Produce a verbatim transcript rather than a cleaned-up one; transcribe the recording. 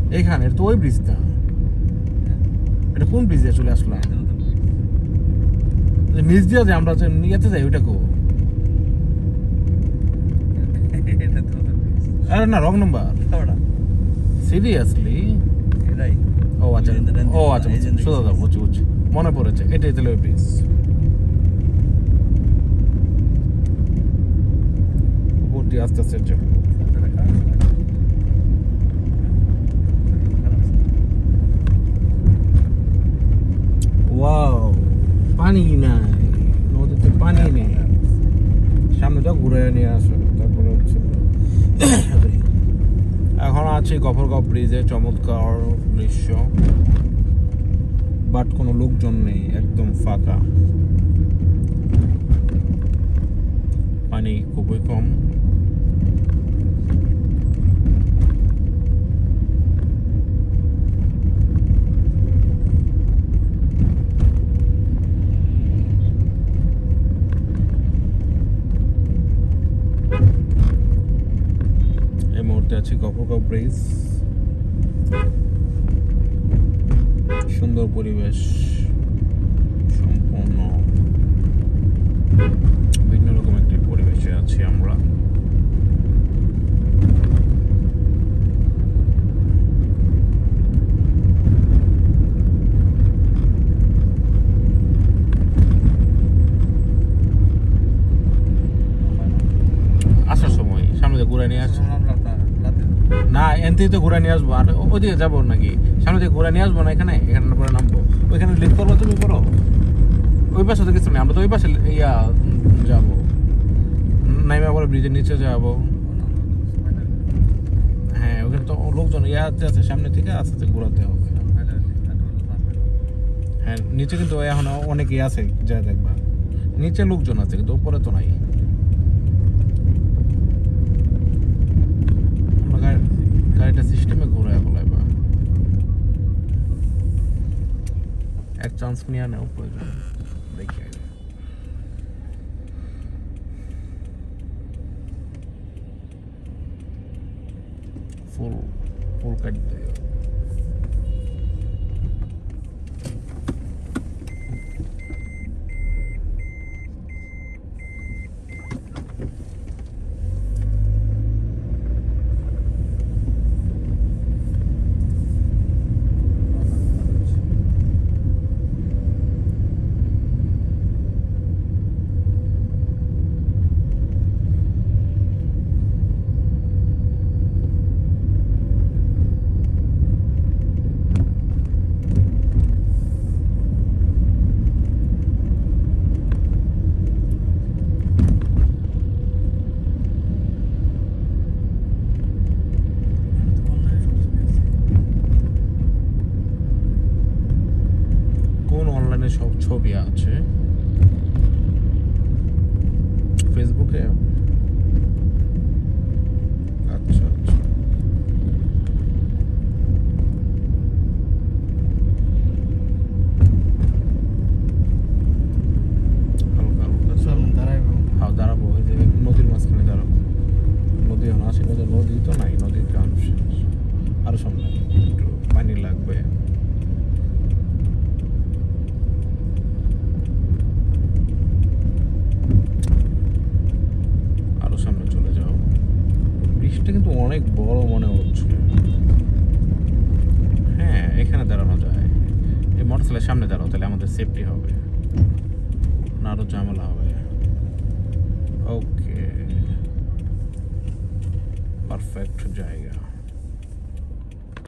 এইখানে তো ওই ব্রিজটা, এটা কোন ব্রিজে চলে আসলাম? নিচ দিয়ে যে আমরা নিয়েতে যাই ওইটা কো? আরে না, রং নাম্বার। সিরিয়াসলি? ও আচ্ছা, ও আচ্ছা, সোজা যাও, বুঝছি বুঝছি, মনে পড়েছে, এটাই তাহলে ওই ব্রিজ। উপর দিয়ে আস্তে আস্তে যাও। ওয়াও, পানি নাই নদীতে, পানি নেই। সামনেটা ঘুরে নিয়ে আসো, তারপরে হচ্ছে এখন আছি গফরগ ব্রিজে। চমৎকার দৃশ্য, বাট কোনো লোকজন নেই, একদম ফাঁকা, পানি খুবই কম। এই মুহূর্তে আছি গফরগ ব্রিজ, সুন্দর পরিবেশ, সম্পূর্ণ ভিন্ন রকম একটি পরিবেশে আছি আমরা। আসার সময় সামনে দিয়ে ঘুরে নিয়ে আসছি না, এনতে তো ঘুরে নিয়ে আসবো। আর ওইদিকে যাবো নাকি? সামনে থেকে ঘুরে নিয়ে আসবো না, এখানে এখানে পরে নামবো, ওইখানে লিফট করবো, তুমি করো। ওই পাশে তো কিছু নেই, আমরা তো ওই পাশে ইয়া যাবো, নাইমা পরে ব্রিজের নিচে যাবো। হ্যাঁ, ওখানে তো লোকজন ইয়াতে আছে, সামনে থেকে আস্তে আস্তে ঘোরাতে হবে। হ্যাঁ, নিচে কিন্তু এখন অনেকেই আছে, যা দেখবা নিচে লোকজন আছে, কিন্তু উপরে তো নাই। গাড়িটা সিস্টেমে ঘুরায় ফেলাইবা, এক চান্স নিয়ে নেও প্রয়োজন। দেখি ফুল ফুল কাটতে সব ছবি আছে ফেসবুকে। আচ্ছা আচ্ছা, হালকা দাঁড়াবো, ওই যে নদীর মাঝখানে দাঁড়াবো। নদী এখন আসে, নদী তো নাই, নদীর গান শেষ, আরো সামনে একটু পানি লাগবে। কিন্তু অনেক বড় মনে হচ্ছে। হ্যাঁ, এখানে দাঁড়ানো যায়, এই মোটরসাইকেলের সামনে দাঁড়াও, তাহলে আমাদের সেফটি হবে না, আরো ঝামেলা হবে। ওকে, পারফেক্ট জায়গা।